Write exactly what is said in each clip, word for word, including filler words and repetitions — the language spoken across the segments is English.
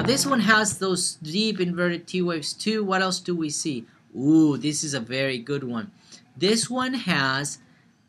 this one has those deep inverted T waves too. What else do we see? Ooh, this is a very good one. This one has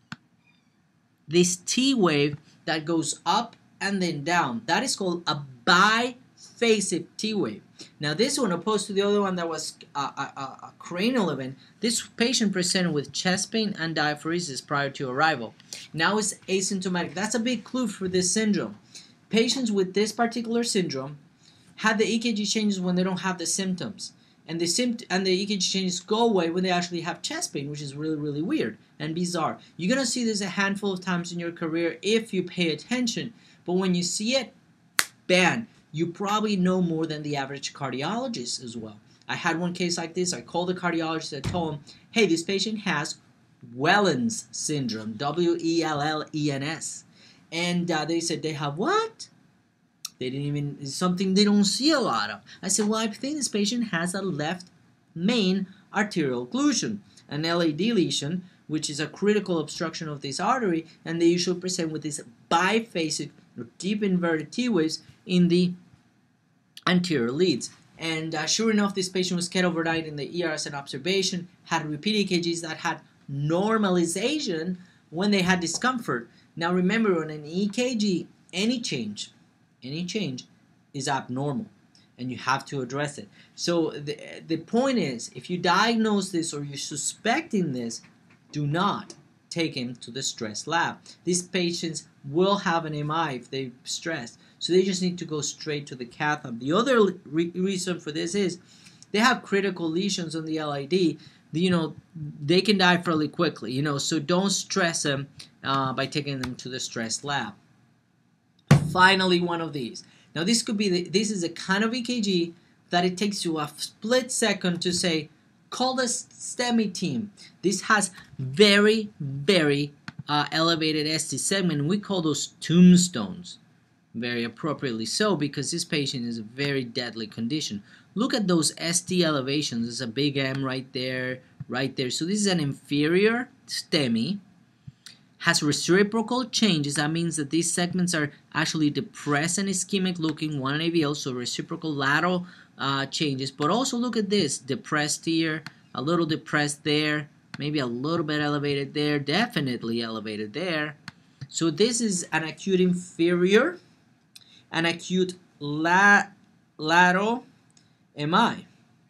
this T wave that goes up and then down. That is called a biphasic T wave. Now this one, opposed to the other one that was a, a, a cranial event, this patient presented with chest pain and diaphoresis prior to arrival. Now it's asymptomatic. That's a big clue for this syndrome. Patients with this particular syndrome have the E K G changes when they don't have the symptoms. And the, sympt and the E K G changes go away when they actually have chest pain, which is really, really weird and bizarre. You're going to see this a handful of times in your career if you pay attention. But when you see it, bam, you probably know more than the average cardiologist as well. I had one case like this. I called the cardiologist and told him, hey, this patient has Wellens syndrome, W E L L E N S. And uh, they said, they have what? They didn't even, it's something they don't see a lot of. I said, well, I think this patient has a left main arterial occlusion, an L A D lesion, which is a critical obstruction of this artery, and they usually present with this biphasic or deep inverted T waves in the anterior leads. And uh, sure enough, this patient was kept overnight in the E R as an observation, had repeat E K Gs that had normalization when they had discomfort. Now remember, on an E K G, any change, any change is abnormal, and you have to address it. So the, the point is, if you diagnose this or you're suspecting this, do not take him to the stress lab. These patients will have an M I if they're stressed, so they just need to go straight to the cath lab. The other re reason for this is they have critical lesions on the L A D. You know, they can die fairly quickly, you know, so don't stress them uh, by taking them to the stress lab. Finally, one of these. Now, this could be, the, this is a kind of E K G that it takes you a split second to say, call the STEMI team. This has very, very uh, elevated S T segment. We call those tombstones. Very appropriately so, because this patient is a very deadly condition. Look at those S T elevations. There's a big M right there, right there. So this is an inferior STEMI. Has reciprocal changes. That means that these segments are actually depressed and ischemic looking, one A V L, so reciprocal lateral uh, changes. But also look at this, depressed here, a little depressed there, maybe a little bit elevated there, definitely elevated there. So this is an acute inferior, an acute la lateral M I.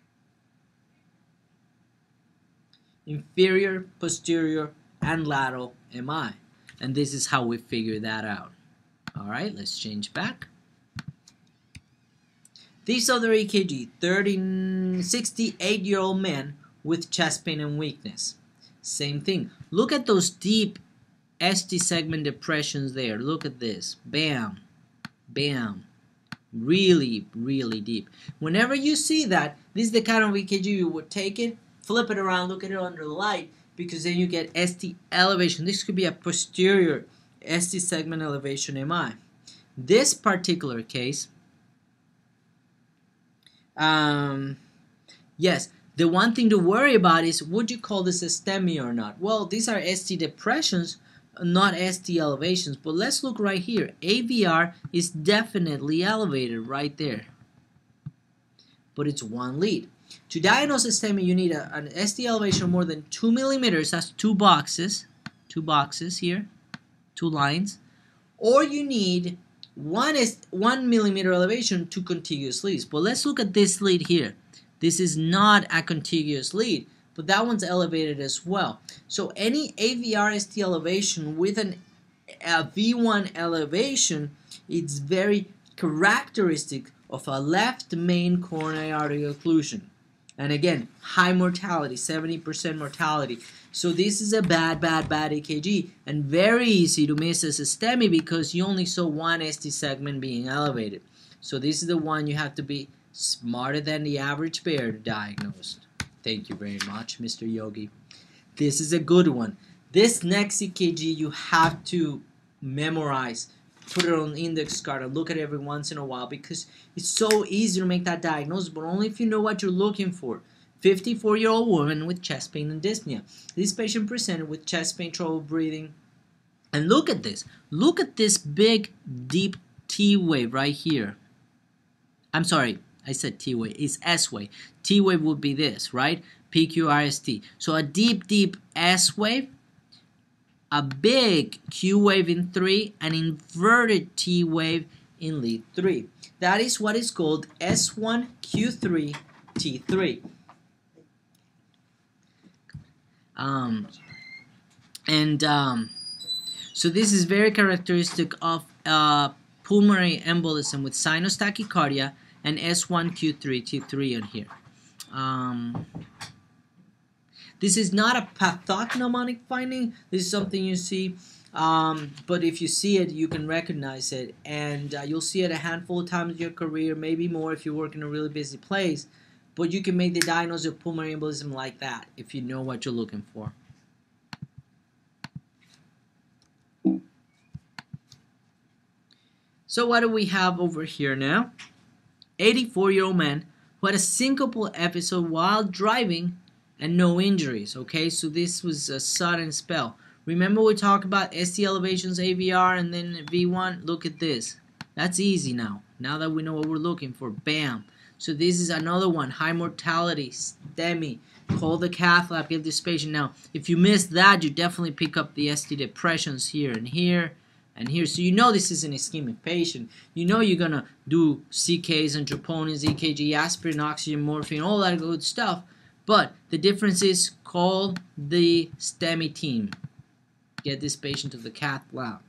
Inferior, posterior, and lateral M I. And this is how we figure that out. Alright, let's change back. These other E K G, thirty, sixty-eight-year-old man with chest pain and weakness. Same thing. Look at those deep S T segment depressions there. Look at this. Bam. Bam. Really, really deep. Whenever you see that, this is the kind of E K G you would take it, flip it around, look at it under the light, because then you get S T elevation. This could be a posterior S T segment elevation M I. This particular case, um, yes, the one thing to worry about is, would you call this a STEMI or not? Well, these are S T depressions, not S T elevations. But let's look right here. A V R is definitely elevated right there. But it's one lead. To diagnose a STEMI, you need a, an S T elevation of more than two millimeters. That's two boxes. Two boxes here. Two lines. Or you need one, one millimeter elevation, two contiguous leads. But let's look at this lead here. This is not a contiguous lead, but that one's elevated as well. So any A V R S T elevation with an, a V one elevation, it's very characteristic of a left main coronary artery occlusion. And again, high mortality, seventy percent mortality. So this is a bad, bad, bad E K G, and very easy to miss as a STEMI because you only saw one S T segment being elevated. So this is the one you have to be smarter than the average bear to diagnose. Thank you very much, Mister Yogi. This is a good one. This next E K G you have to memorize. Put it on the index card and look at it every once in a while because it's so easy to make that diagnosis, but only if you know what you're looking for. fifty-four-year-old woman with chest pain and dyspnea. This patient presented with chest pain, trouble breathing. And look at this. Look at this big, deep T wave right here. I'm sorry, I said T wave. It's S wave. T wave would be this, right? P Q R S T. So a deep, deep S wave, a big Q wave in three, an inverted T wave in lead three. That is what is called S one Q three T three. Um, and um, so this is very characteristic of uh, pulmonary embolism with sinus tachycardia and S one Q three T three on here. Um, this is not a pathognomonic finding. This is something you see, um, but if you see it, you can recognize it, and uh, you'll see it a handful of times in your career, maybe more if you work in a really busy place. But you can make the diagnosis of pulmonary embolism like that if you know what you're looking for. So what do we have over here now? eighty-four-year-old man who had a syncopal episode while driving and no injuries. Okay, so this was a sudden spell. Remember we talked about S T elevations, A V R, and then V one? Look at this. That's easy now. Now that we know what we're looking for. Bam. So this is another one. High mortality, STEMI. Call the cath lab, give this patient. Now, if you missed that, you definitely pick up the S T depressions here and here and here. So you know this is an ischemic patient. You know you're going to do C Ks and troponins, E K G, aspirin, oxygen, morphine, all that good stuff. But the difference is call the STEMI team. Get this patient to the cath lab.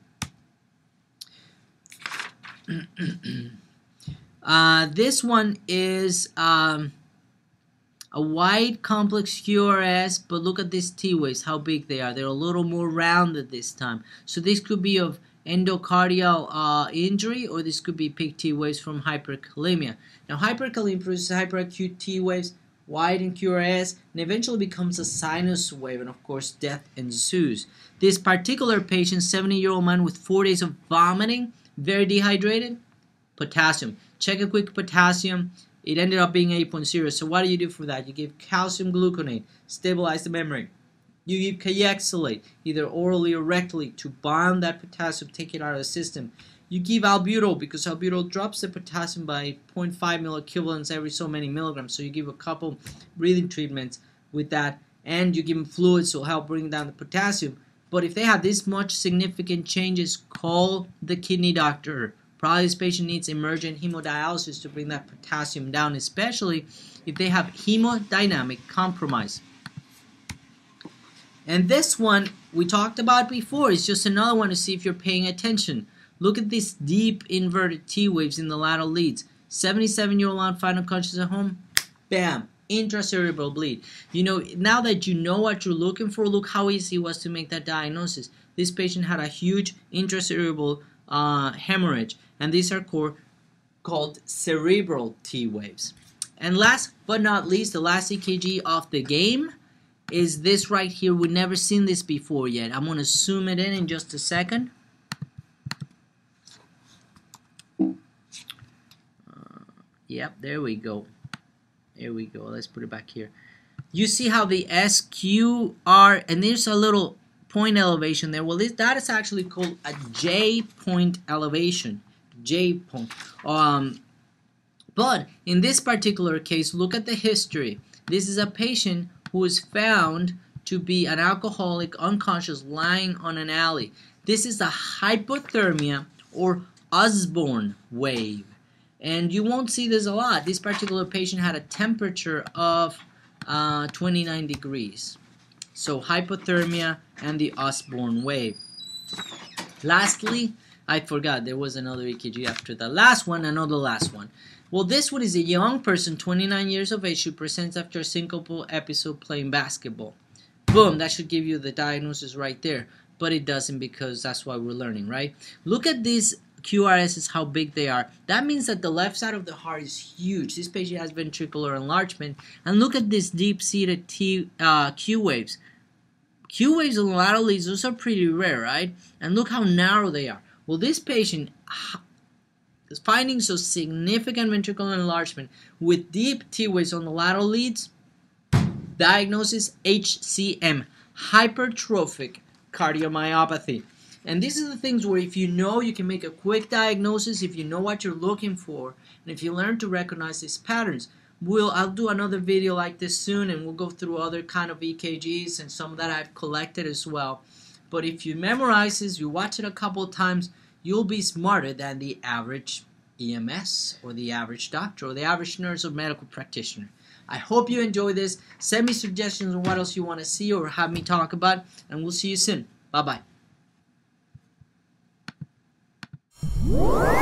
uh, this one is um, a wide complex Q R S, but look at these T waves, how big they are. They're a little more rounded this time. So this could be of endocardial uh, injury, or this could be peak T waves from hyperkalemia. Now hyperkalemia produces hyperacute T waves, wide in Q R S, and eventually becomes a sinus wave, and of course death ensues. This particular patient, seventy-year-old man with four days of vomiting, very dehydrated, potassium. Check a quick potassium. It ended up being eight point zero. So what do you do for that? You give calcium gluconate, stabilize the membrane. You give Kayexalate, either orally or rectally, to bond that potassium, take it out of the system. You give albuterol, because albuterol drops the potassium by zero point five milliequivalents every so many milligrams. So you give a couple breathing treatments with that, and you give them fluids to help bring down the potassium. But if they have this much significant changes, call the kidney doctor. Probably this patient needs emergent hemodialysis to bring that potassium down, especially if they have hemodynamic compromise. And this one we talked about before. It's just another one to see if you're paying attention. Look at these deep inverted T waves in the lateral leads. seventy-seven-year-old man found unconscious at home. Bam. Intracerebral bleed. You know, now that you know what you're looking for, look how easy it was to make that diagnosis. This patient had a huge intracerebral uh, hemorrhage, and these are called, called cerebral T waves. And last but not least, the last E K G of the game is this right here. We've never seen this before yet. I'm going to zoom it in in just a second. Uh, yep, there we go. There we go. Let's put it back here. You see how the S Q R, and there's a little point elevation there. Well, this, that is actually called a J point elevation. J point. Um, but in this particular case, look at the history. This is a patient who was found to be an alcoholic, unconscious, lying on an alley. This is a hypothermia or Osborne wave. And you won't see this a lot. This particular patient had a temperature of uh, twenty-nine degrees. So hypothermia and the Osborne wave. Lastly, I forgot there was another E K G after the last one, another last one. Well, this one is a young person, twenty-nine years of age, who presents after a syncopal episode playing basketball. Boom, that should give you the diagnosis right there. But it doesn't, because that's why we're learning, right? Look at these Q R Ss, how big they are. That means that the left side of the heart is huge. This patient has ventricular enlargement. And look at this deep-seated T, uh, Q waves. Q waves on the lateral leads, those are pretty rare, right? And look how narrow they are. Well, this patient is finding so significant ventricular enlargement with deep T waves on the lateral leads. Diagnosis H C M, hypertrophic cardiomyopathy. And these are the things where if you know, you can make a quick diagnosis, if you know what you're looking for, and if you learn to recognize these patterns. We'll, I'll do another video like this soon, and we'll go through other kind of E K Gs and some that I've collected as well. But if you memorize this, you watch it a couple of times, you'll be smarter than the average E M S or the average doctor or the average nurse or medical practitioner. I hope you enjoy this. Send me suggestions on what else you want to see or have me talk about, and we'll see you soon. Bye-bye.